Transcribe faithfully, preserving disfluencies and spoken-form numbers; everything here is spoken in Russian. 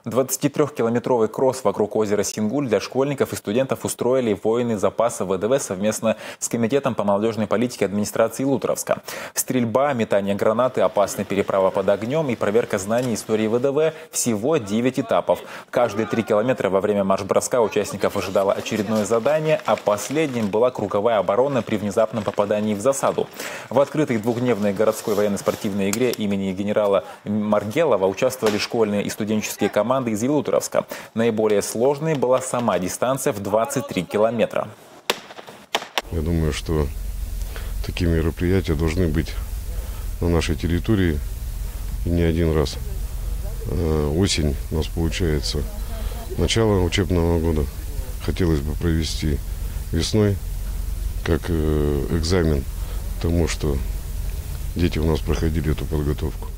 двадцатитрёхкилометровый кросс вокруг озера Сингуль для школьников и студентов устроили воины запаса ВДВ совместно с Комитетом по молодежной политике администрации Лутровска. Стрельба, метание гранаты, опасная переправа под огнем и проверка знаний истории ВДВ – всего девять этапов. Каждые три километра во время марш-броска участников ожидало очередное задание, а последним была круговая оборона при внезапном попадании в засаду. В открытой двухдневной городской военно-спортивной игре имени генерала Маргелова участвовали школьные и студенческие команды из Елуторовска. Наиболее сложной была сама дистанция в двадцать три километра. Я думаю, что такие мероприятия должны быть на нашей территории и не один раз. Осень у нас получается, начало учебного года. Хотелось бы провести весной как экзамен тому, что дети у нас проходили эту подготовку.